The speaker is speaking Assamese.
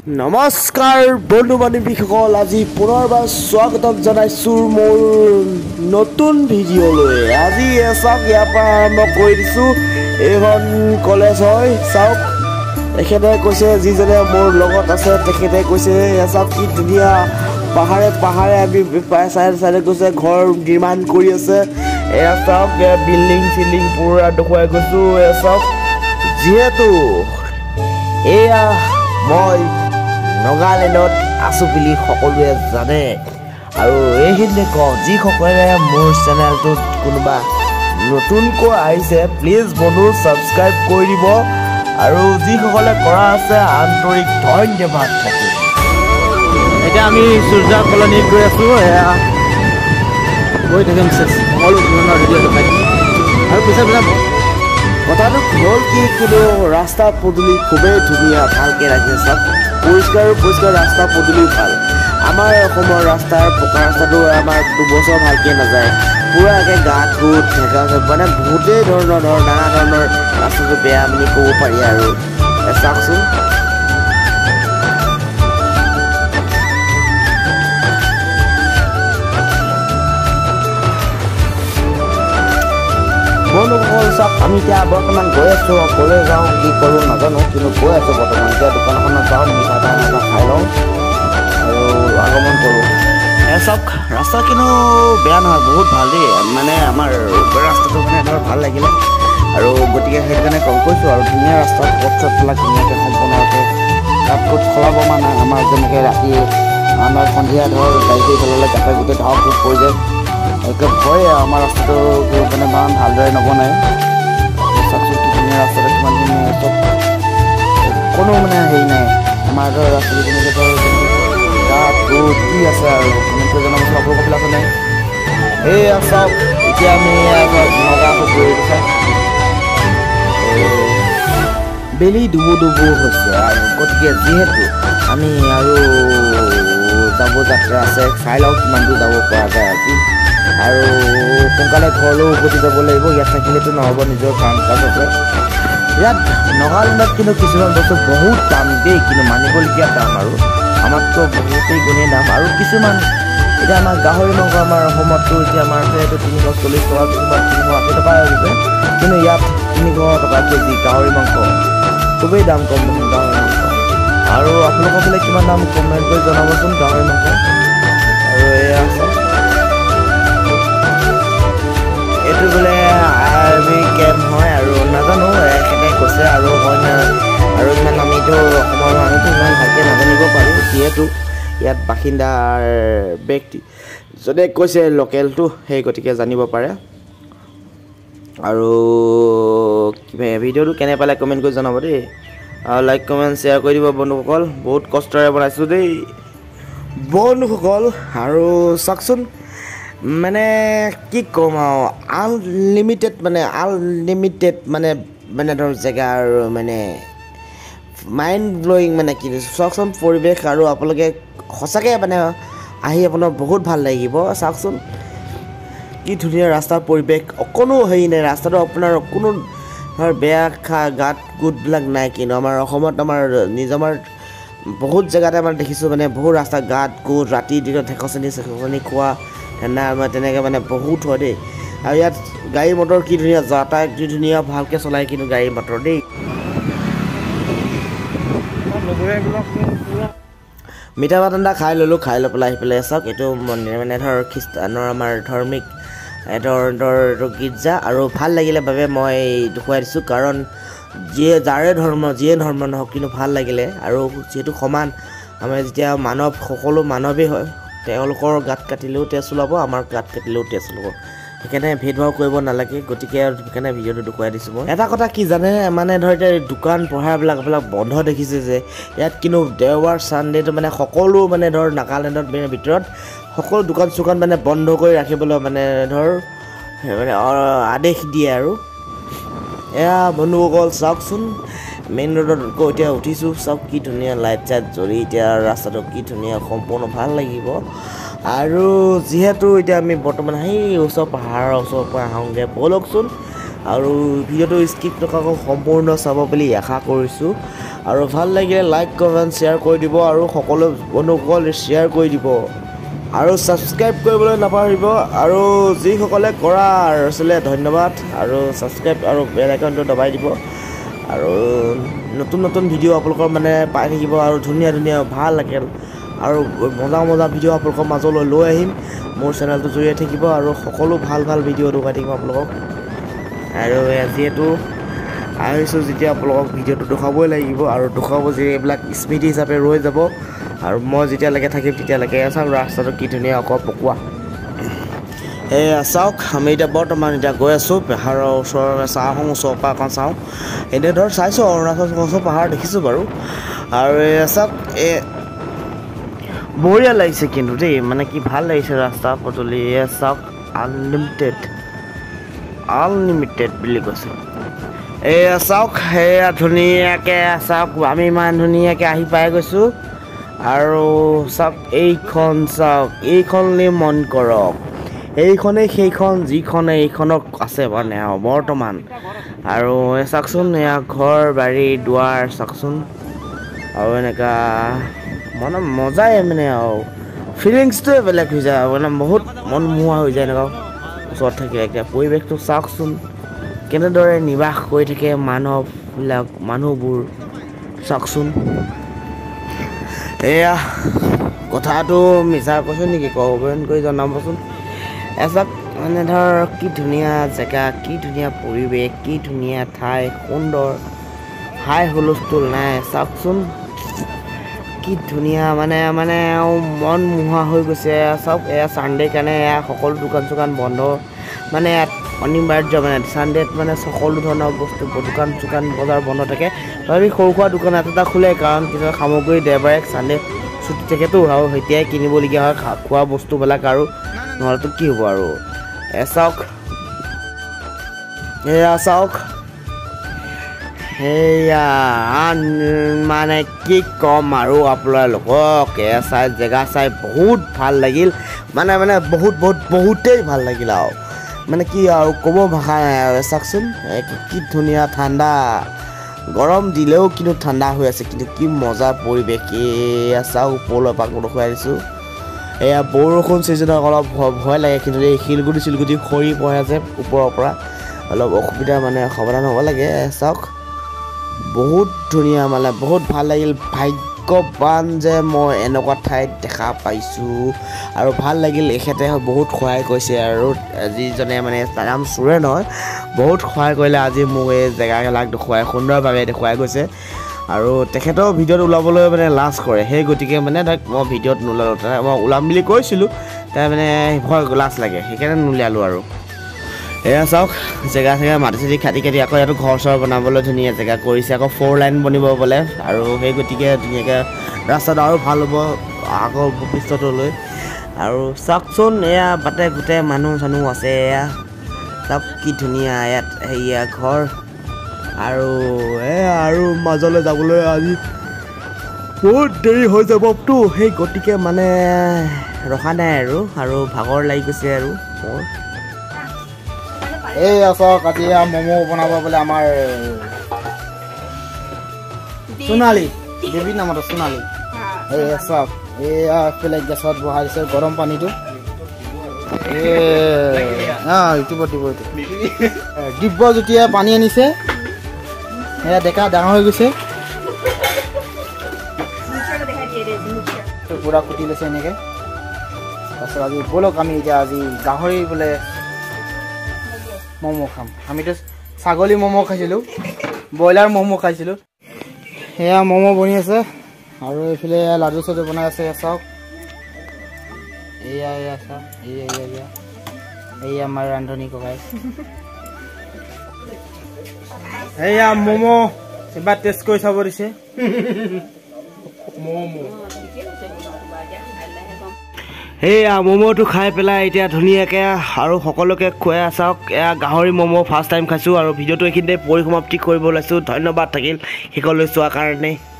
নমস্কাৰ বন্ধু বান্ধৱীসকল, আজি পুনৰবাৰ স্বাগতম জনাইছোঁ মোৰ নতুন ভিডিঅ'লৈ। আজি চাওক, ইয়াৰ পৰা আৰম্ভ কৰি দিছোঁ। এইখন কলেজ হয়, চাওক। তেখেতে কৈছে, যিজনে মোৰ লগত আছে তেখেতে কৈছে, চাওক কি ধুনীয়া পাহাৰে পাহাৰে আমি চাইডে গৈছে ঘৰ নিৰ্মাণ কৰি আছে। এয়া চাওক, বিল্ডিং চিল্ডিং পুৰা দেখুৱাই গৈছোঁ। এয়া চাওক, যিহেতু এয়া মই নাগালেণ্ডত আছোঁ বুলি সকলোৱে জানে, আৰু এইখিনিতে কওঁ, যিসকলে মোৰ চেনেলটোত কোনোবা নতুনকৈ আহিছে প্লিজ বন্ধু ছাবস্ক্ৰাইব কৰি দিব, আৰু যিসকলে কৰা আছে আন্তৰিক ধন্যবাদ থাকিল। এতিয়া আমি সূৰ্যা কলনীত গৈ আছোঁ। এয়া গৈ থাকিম, সকলো ধৰণৰ ভিডিঅ' দেখাই দিম। আৰু পিছে কথাটো হ'ল কি, কিন্তু ৰাস্তা পদূলি খুবেই ধুনীয়া, ভালকৈ ৰাখিছে চাওক। পৰিষ্কাৰ ৰাস্তা পদূলি ভাল। আমাৰ অসমৰ ৰাস্তাৰ পকা ৰাস্তাটো আমাৰ দুবছৰ ভালকৈ নাযায়, পূৰা একে গাঁত গোট ঠেকা মানে বহুতেই নানা ধৰণৰ ৰাস্তাটো বেয়া বুলি ক'ব পাৰি। আৰু চাওকচোন, বন্ধুসকল চাওক, আমি এতিয়া বৰ্তমান গৈ আছোঁ। ক'লৈ যাওঁ কি কৰোঁ নাজানো, কিন্তু গৈ আছোঁ বৰ্তমান। এতিয়া দোকান এখনত যাওঁ, মিঠা এটা খাই লওঁ আৰু আগমন কৰোঁ। চাওক, ৰাস্তা কিন্তু বেয়া নহয়, বহুত ভাল দেই। মানে আমাৰ ৰাস্তাটো মানে ধৰ ভাল লাগিলে, আৰু গতিকে সেইটো কাৰণে কম কৈছোঁ। আৰু ধুনীয়া ৰাস্তা, পথ চথবিলাক ধুনীয়াকৈ সম্পূৰ্ণকৈ তাত ক'ত চলাব মানে আমাৰ যেনেকৈ ৰাতি আমাৰ সন্ধিয়া ধৰ গাড়ী চলালে তাতে গোটেই ধাও খুব পৰি যায়। একে ভয়ে আমাৰ ৰাস্তাটো মানে ইমান ভালদৰে নবনায়। চাওকচোন কি ধুনীয়া ৰাস্তাটো, কিমান ধুনীয়া চব, কোনো মানে হেৰি নাই। আমাৰ ধৰ ৰাস্তাটো যেনেকৈ ধৰ গাত গোট কি আছে আৰু কমেণ্টকৈ জনাবচোন আপোনালোকৰ আছে নাই। এয়া চাওক, এতিয়া আমি নগা গৈ দিছোঁ। বেলি ডুবু হৈছে, আৰু গতিকে যিহেতু আমি আৰু যাব যাত্ৰা আছে, চাই লওক কিমান দূৰ যাব পৰা যায় আজি। আৰু সোনকালে ঘৰলৈও উভতি যাব লাগিব, ইয়াত থাকিলেতো নহ'ব, নিজৰ কাম কাজ আছে। ইয়াত নাগালেণ্ডত কিন্তু কিছুমান বস্তু বহুত দাম দেই, কিন্তু মানিবলগীয়া দাম, আৰু আমাততো বহুতেই গুণেই দাম। আৰু কিছুমান এতিয়া আমাৰ গাহৰি মাংস আমাৰ অসমততো এতিয়া আমাৰ এইটো 340 টকা, কিছুমান 380 টকা হৈছে, কিন্তু ইয়াত 300 টকা কেজি গাহৰি মাংস, খুবেই দাম কম দেখোন গাহৰি মাংস। আৰু আপোনালোকৰ ফালে কিমান দাম কমেণ্ট কৰি জনাবচোন গাহৰি মাংস। আৰু এয়া আছে, এইটো বোলে আৰ্মি কেম্প হয়, আৰু নাজানো এখেতে কৈছে, আৰু হয় না, আৰু ইমান আমিতো অসমৰ মানুহটো ইমান ভালকৈ নাজানিব পাৰোঁ, যিহেতু ইয়াত বাসিন্দাৰ ব্যক্তি য'তে কৈছে লোকেলটো, সেই গতিকে জানিব পাৰে। আৰু ভিডিঅ'টো কেনে পালে কমেণ্ট কৰি জনাব দেই, আৰু লাইক কমেণ্ট শ্বেয়াৰ কৰি দিব বন্ধুসকল। বহুত কষ্টৰে বনাইছোঁ দেই বন্ধুসকল। আৰু চাওকচোন, মানে কি ক'ম আৰু, আনলিমিটেড মানে ধৰ জেগা, আৰু মানে মাইণ্ড ব্লয়িং, মানে কি চাওকচোন পৰিৱেশ, আৰু আপোনালোকে সঁচাকৈ মানে আহি আপোনাৰ বহুত ভাল লাগিব। চাওকচোন কি ধুনীয়া ৰাস্তাৰ পৰিৱেশ, অকণো হেৰি নাই, ৰাস্তাটো আপোনাৰ অকণো ধৰ বেয়া গাত গোটবিলাক নাই। কিন্তু আমাৰ অসমত আমাৰ আমাৰ বহুত জেগাতে আমাৰ দেখিছোঁ, মানে বহুত ৰাস্তা গাত গোট, ৰাতি দিনত ঠেকচনি খোৱা আমাৰ তেনেকৈ মানে বহুত হয় দেই। আৰু ইয়াত গাড়ী মটৰ কি ধুনীয়া যাতায়াত, কি ধুনীয়া ভালকৈ চলায় কিন্তু গাড়ী মটৰ দেই। মিঠা ভাত এটা খাই ল'লোঁ, খাই লৈ পেলাই আহি পেলাই চাওক, এইটো মন্দিৰ মানে ধৰ খ্ৰীষ্টানৰ আমাৰ ধাৰ্মিক এইটো গীৰ্জা, আৰু ভাল লাগিলে বাবে মই দেখুৱাই দিছোঁ। কাৰণ যিয়ে ধৰ্ম নহওক, কিন্তু ভাল লাগিলে, আৰু যিহেতু সমান, আমাৰ যেতিয়া সকলো মানৱেই হয়, তেওঁলোকৰ গাত কাটিলেও তেজ ওলাব, আমাৰ গাত কাটিলেও তেজ ওলাব, সেইকাৰণে ভেদভাৱ কৰিব নালাগে। গতিকে সেইকাৰণে ভিডিঅ'টো দেখুৱাই দিছোঁ মই। এটা কথা কি জানে, মানে ধৰ এতিয়া দোকান পোহাৰবিলাক বন্ধ দেখিছে যে, ইয়াত কিন্তু দেওবাৰ ছানডেটো মানে সকলো মানে ধৰ নাগালেণ্ডৰ ভিতৰত সকলো দোকান চোকান মানে বন্ধ কৰি ৰাখিবলৈ মানে ধৰ মানে আদেশ দিয়ে। আৰু এয়া বন্ধুসকল চাওকচোন, মেইন ৰোডত গৈ এতিয়া উঠিছোঁ, চাওক কি ধুনীয়া লাইট চাইট জ্বলি, এতিয়া ৰাস্তাটো কি ধুনীয়া সম্পূৰ্ণ ভাল লাগিব। আৰু যিহেতু এতিয়া আমি বৰ্তমান সেই ওচৰ পাহাৰৰ ওচৰৰ পৰা আহোঁগৈ, ব'লকচোন। আৰু ভিডিঅ'টো স্কিপ নকৰাকৈ সম্পূৰ্ণ চাব বুলি আশা কৰিছোঁ। আৰু ভাল লাগিলে লাইক কমেণ্ট শ্বেয়াৰ কৰি দিব আৰু সকলো বন্ধুসকল শ্বেয়াৰ কৰি দিব আৰু ছাবস্ক্ৰাইব কৰিবলৈ নাপাহৰিব আৰু যিসকলে কৰাৰ আছিলে ধন্যবাদ আৰু ছাবস্ক্ৰাইব আৰু বেল আইকনটো দবাই দিব আৰু নতুন নতুন ভিডিঅ' আপোনালোকৰ মানে পাই থাকিব আৰু ধুনীয়া ধুনীয়া ভাল লাগে আৰু মজা ভিডিঅ' আপোনালোকৰ মাজলৈ লৈ আহিম মোৰ চেনেলটো জড়িয়ে থাকিব আৰু সকলো ভাল ভাল ভিডিঅ' দেখুৱাই থাকিম আপোনালোকক আৰু যিহেতু আহিছোঁ যেতিয়া আপোনালোকক ভিডিঅ'টো দেখুৱাবই লাগিব আৰু দেখুৱাব যে এইবিলাক স্মৃতি হিচাপে ৰৈ যাব আৰু মই যেতিয়ালৈকে থাকিম তেতিয়ালৈকে চাওক ৰাস্তাটো কি ধুনীয়া অকল পকোৱা এয়া চাওক আমি এতিয়া বৰ্তমান গৈ আছোঁ পাহাৰৰ ওচৰলৈ চাওঁ ওচৰৰ পৰা অকণ চাওঁ এনে ধৰ চাইছোঁ অৰুণাচল পাহাৰ দেখিছোঁ বাৰু আৰু এয়া চাওক বঢ়িয়া লাগিছে কিন্তু দেই মানে কি ভাল লাগিছে ৰাস্তা পদূলি এয়া চাওক আনলিমিটেড বুলি কৈছে এয়া চাওক সেয়া ধুনীয়াকৈ চাওক আমি ইমান ধুনীয়াকৈ আহি পাই গৈছোঁ আৰু চাওক এইখন চাওক এইখনলৈ মন কৰক এইখনেই সেইখন যিখনে এইখনক আছে মানে আৰু বৰ্তমান আৰু চাওকচোন এয়া ঘৰ বাৰী দুৱাৰ চাওকচোন আৰু এনেকুৱা মানে মজাই মানে আৰু ফিলিংছটোৱে বেলেগ হৈ যায় মানে বহুত মনমোহা হৈ যায় এনেকুৱা ওচৰত থাকিলে এতিয়া পৰিৱেশটো চাওকচোন কেনেদৰে নিবাস কৰি থাকে মানুহবোৰ চাওকচোন এয়া কথাটো মিছা কৈছোঁ নেকি কমেণ্ট কৰি জনাবচোন এচাক মানে ধৰ কি ধুনীয়া জেগা কি ধুনীয়া পৰিৱেশ কি ধুনীয়া ঠাই সুন্দৰ হাই হুলস্থুল নাই চাওকচোন কি ধুনীয়া মানে মন মোহা হৈ গৈছে চাওক এয়া ছানডে কাৰণে এয়া সকলো দোকান চোকান বন্ধ মানে ইয়াত অনিবাৰ্য মানে ছানডেত মানে সকলো ধৰণৰ বস্তু দোকান চোকান বজাৰ বন্ধ থাকে তথাপি সৰু সুৰা দোকান এটা খোলে কাৰণ কিছুমান সামগ্ৰী দেওবাৰে ছানডে ছুটি থাকেতো আৰু এতিয়াই কিনিবলগীয়া হয় খোৱা বস্তুবিলাক আৰু নহ'লেতো কি হ'ব আৰু এয়া চাওক সেয়া মানে কি ক'ম আৰু আপোনালোকক এয়া চাই জেগা চাই বহুত ভাল লাগিল মানে বহুতেই ভাল লাগিল আৰু মানে কি আৰু ক'ব ভাষা নাই আৰু চাওকচোন কি ধুনীয়া ঠাণ্ডা গৰম দিলেও কিন্তু ঠাণ্ডা হৈ আছে কিন্তু কি মজা পৰিৱেশ এয়া চাওক ওপৰলৈ পাক দেখুৱাই দিছোঁ এয়া বৰষুণ ছিজনত অলপ ভয় লাগে কিন্তু এই শিলগুটি সৰি পৰে যে ওপৰৰ পৰা অলপ অসুবিধা মানে সাৱধান হ'ব লাগে চাওক বহুত ধুনীয়া মানে বহুত ভাল লাগিল ভাগ্যৱান যে মই এনেকুৱা ঠাইত দেখা পাইছোঁ আৰু ভাল লাগিল এখেতে বহুত সহায় কৰিছে আৰু যিজনে মানে তাৰ নাম চুৰে নহয় বহুত সহায় কৰিলে আজি মোক এই জেগাবিলাক সুন্দৰভাৱে দেখুৱাই গৈছে আৰু তেখেতৰ ভিডিঅ'ত ওলাবলৈ মানে লাজ কৰে সেই গতিকে মানে ধৰক মই ভিডিঅ'ত নোলালোঁ মই ওলাম বুলি কৈছিলোঁ তাৰ মানে ভয় লাজ লাগে সেইকাৰণে নোলিয়ালোঁ আৰু এয়া চাওক জেগা মাটি চাটি কাটি আকৌ ইয়াতো ঘৰ চৰ বনাবলৈ ধুনীয়া জেগা কৰিছে আকৌ 4 লাইন বনিব বোলে আৰু সেই গতিকে ধুনীয়াকৈ ৰাস্তাটো আৰু ভাল হ'ব আগৰ ভৱিষ্যতলৈ আৰু চাওকচোন এয়া বাটে গোটেই মানুহ আছে এয়া চাওক কি ধুনীয়া ইয়াত সেয়া ঘৰ আৰু মাজলৈ যাবলৈ আজি বহুত দেৰি হৈ যাবতো সেই গতিকে মানে ৰখা নাই আৰু ভাগৰ লাগি গৈছে আৰু মোৰ এই চাওক আজি ম'ম' বনাব বোলে আমাৰ সোণালী দেৱীৰ নামত সোণালী এই চাওক এয়া এইফালে গেছত বহাই দিছে গৰম পানীটো দিব্যজ্যোতিয়ে পানী আনিছে সেয়া ডেকা ডাঙৰ হৈ গৈছে পুৰা কুটি লৈছে এনেকৈ তাৰপিছত আজি ব'লক আমি এতিয়া আজি গাহৰি বোলে ম'ম' খাম আমিতো ছাগলী ম'ম' খাইছিলোঁ ব্ৰইলাৰ ম'ম' খাইছিলোঁ সেয়া ম'ম' বনি আছে আৰু এইফালে লাডু চাডু বনাই আছে চাওক এয়া চাওক এয়া আমাৰ ৰান্ধনী ককাই এয়া ম'ম' এবাৰ টেষ্ট কৰি চাব দিছে সেয়া ম'ম'টো খাই পেলাই এতিয়া ধুনীয়াকৈ আৰু সকলোকে খুৱাই চাওক এয়া গাহৰি ম'ম' ফাৰ্ষ্ট টাইম খাইছোঁ আৰু ভিডিঅ'টো এইখিনিতে পৰিসমাপ্তি কৰিব ওলাইছোঁ ধন্যবাদ থাকিল শেষলৈ চোৱাৰ কাৰণে